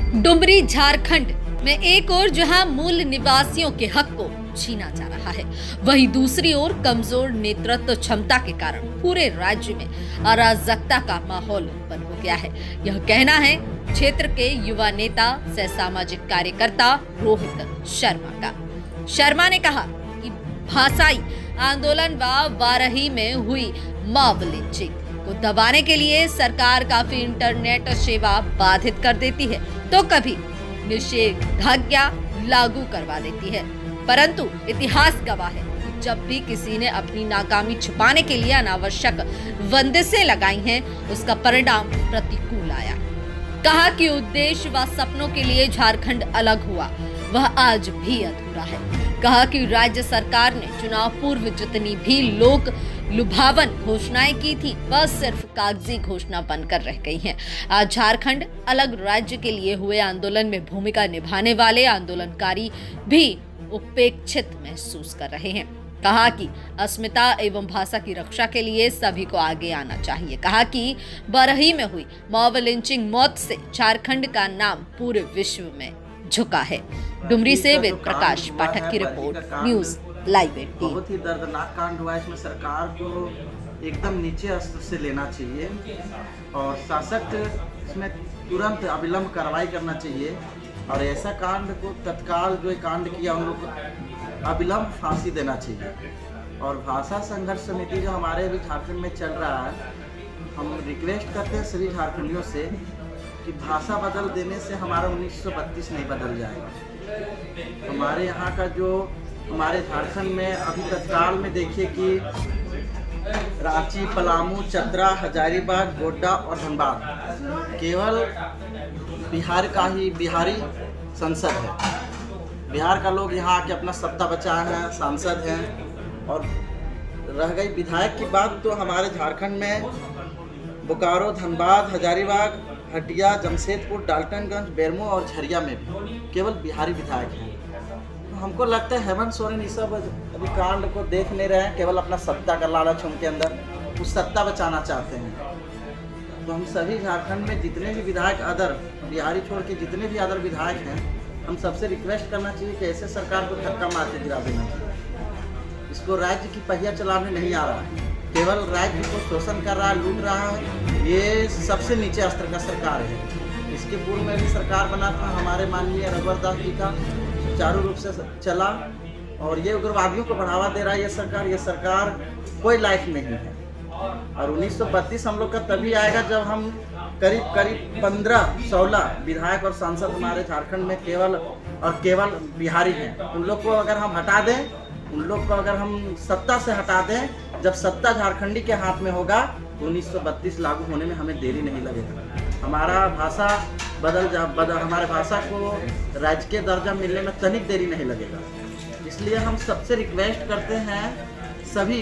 डुमरी झारखंड में एक ओर जहां मूल निवासियों के हक को छीना जा रहा है, वहीं दूसरी ओर कमजोर नेतृत्व क्षमता के कारण पूरे राज्य में अराजकता का माहौल उत्पन्न हो गया है। यह कहना है क्षेत्र के युवा नेता सह सामाजिक कार्यकर्ता रोहित शर्मा का। शर्मा ने कहा कि भाषाई आंदोलन व वाराही में हुई मॉब लिंचिंग को दबाने के लिए सरकार काफी इंटरनेट सेवा बाधित कर देती है तो कभी निषेधाज्ञा लागू करवा देती है, परंतु इतिहास गवाह है कि जब भी किसी ने अपनी नाकामी छुपाने के लिए अनावश्यक बंदिशें लगाई हैं, उसका परिणाम प्रतिकूल आया। कहा कि उद्देश्य व सपनों के लिए झारखंड अलग हुआ वह आज भी अधूरा है। कहा कि राज्य सरकार ने चुनाव पूर्व जितनी भी लोक लुभावन घोषणाएं की थी वह सिर्फ कागजी घोषणा बनकर रह गई हैं। आज झारखंड अलग राज्य के लिए हुए आंदोलन में भूमिका निभाने वाले आंदोलनकारी भी उपेक्षित महसूस कर रहे हैं। कहा कि अस्मिता एवं भाषा की रक्षा के लिए सभी को आगे आना चाहिए। कहा कि बरही में हुई मॉब लिंचिंग मौत से झारखंड का नाम पूरे विश्व में झुका है। डुमरी से वेद प्रकाश पाठक की रिपोर्ट, न्यूज लाइव 18। बहुत ही दर्दनाक कांड हुआ है। इसमें सरकार को एकदम नीचे स्तर से लेना चाहिए और शासक इसमें तुरंत अविलंब कार्रवाई करना चाहिए और ऐसा कांड को तत्काल जो कांड किया उन लोग को अविलंब फांसी देना चाहिए। और भाषा संघर्ष समिति जो हमारे अभी झारखंड में चल रहा है, हम रिक्वेस्ट करते हैं सभी झारखंडियों से कि भाषा बदल देने से हमारा 1932 नहीं बदल जाएगा। हमारे यहाँ का जो हमारे झारखंड में अभी तत्काल में देखिए कि रांची, पलामू, चतरा, हजारीबाग, गोड्डा और धनबाद केवल बिहार का ही बिहारी संसद है। बिहार का लोग यहाँ आके अपना सत्ता बचाए हैं, सांसद हैं। और रह गई विधायक की बात, तो हमारे झारखंड में बोकारो, धनबाद, हजारीबाग, हटिया, जमशेदपुर, डाल्टनगंज, बेरमो और झरिया में भी केवल बिहारी विधायक हैं। तो हमको लगता है हेमंत सोरेन ये सब अभी कांड को देख नहीं रहे हैं, केवल अपना सत्ता का लालच उनके अंदर, उस सत्ता बचाना चाहते हैं। तो हम सभी झारखंड में जितने भी विधायक अदर बिहारी छोड़ के जितने भी अदर विधायक हैं, हम सबसे रिक्वेस्ट करना चाहिए कि ऐसे सरकार को धक्का मार के गिरा देना चाहिए। इसको राज्य की पहिया चलाने नहीं आ रहा है, केवल राज्य को शोषण कर रहा है, लूट रहा है। ये सबसे नीचे स्तर का सरकार है। इसके पूर्व में भी सरकार बना था हमारे माननीय रघुवर दास जी का, सुचारू रूप से चला और ये उग्रवादियों को बढ़ावा दे रहा है ये सरकार कोई लायक नहीं है। और 1932 हम लोग का तभी आएगा जब हम करीब 15-16 विधायक और सांसद हमारे झारखंड में केवल बिहारी हैं। उन लोग को अगर हम हटा दें, उन लोग को अगर हम सत्ता से हटा दें, जब सत्ता झारखंडी के हाथ में होगा तो 1932 लागू होने में हमें देरी नहीं लगेगा। हमारा भाषा हमारे भाषा को राजकीय दर्जा मिलने में तनिक देरी नहीं लगेगा। इसलिए हम सबसे रिक्वेस्ट करते हैं सभी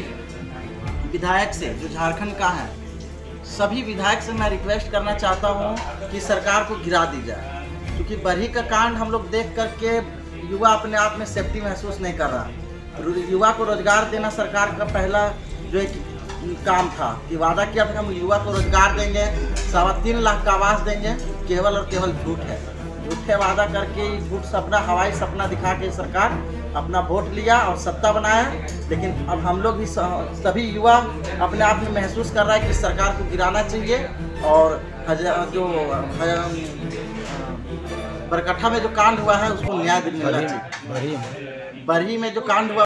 विधायक से जो झारखंड का है, सभी विधायक से मैं रिक्वेस्ट करना चाहता हूँ कि सरकार को गिरा दी जाए। क्योंकि बरही का कांड हम लोग देख करके युवा अपने आप में सेफ्टी महसूस नहीं कर रहा। युवा को रोजगार देना सरकार का पहला जो एक काम था कि वादा किया था हम युवा को रोजगार देंगे, 3.25 लाख का आवास देंगे, केवल और केवल झूठे वादा करके झूठ सपना, हवाई सपना दिखा के सरकार अपना वोट लिया और सत्ता बनाया। लेकिन अब हम लोग भी सभी युवा अपने आप में महसूस कर रहा है कि सरकार को गिराना चाहिए। और जो बरकट्ठा में जो कांड हुआ है उसको न्याय मिलना चाहिए। बरही में जो कांड हुआ